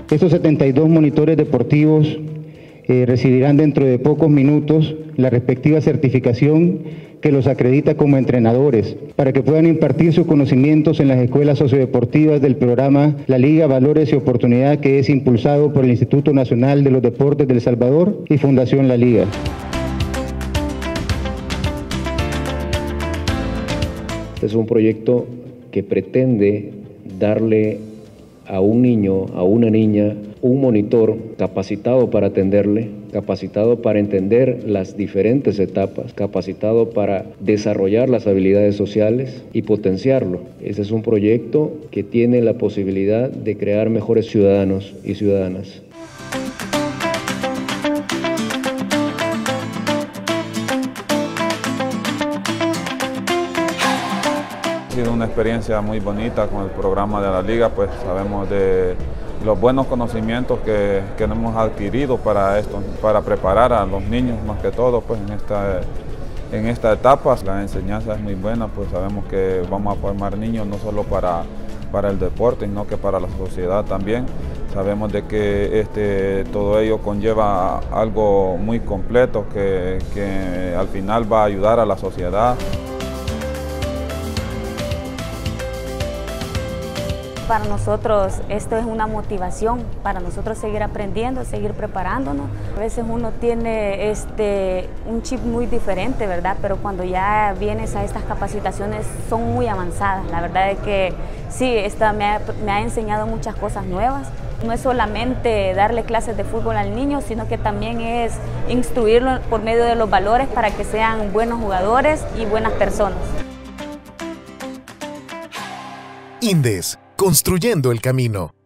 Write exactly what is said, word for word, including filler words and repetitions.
Estos setenta y dos monitores deportivos eh, recibirán dentro de pocos minutos la respectiva certificación que los acredita como entrenadores, para que puedan impartir sus conocimientos en las escuelas sociodeportivas del programa La Liga Valores y Oportunidad, que es impulsado por el Instituto Nacional de los Deportes de El Salvador y Fundación La Liga. Este es un proyecto que pretende darle a un niño, a una niña, un monitor capacitado para atenderle, capacitado para entender las diferentes etapas, capacitado para desarrollar las habilidades sociales y potenciarlo. Este es un proyecto que tiene la posibilidad de crear mejores ciudadanos y ciudadanas. Ha sido una experiencia muy bonita con el programa de la Liga, pues sabemos de los buenos conocimientos que, que hemos adquirido para esto, para preparar a los niños más que todo pues en esta, en esta etapa. La enseñanza es muy buena, pues sabemos que vamos a formar niños no solo para, para el deporte, sino que para la sociedad también. Sabemos de que este, todo ello conlleva algo muy completo que, que al final va a ayudar a la sociedad. Para nosotros esto es una motivación para nosotros seguir aprendiendo, seguir preparándonos. A veces uno tiene este, un chip muy diferente, ¿verdad? Pero cuando ya vienes a estas capacitaciones son muy avanzadas. La verdad es que sí, esta me ha, me ha enseñado muchas cosas nuevas. No es solamente darle clases de fútbol al niño, sino que también es instruirlo por medio de los valores para que sean buenos jugadores y buenas personas. Indes, construyendo el camino.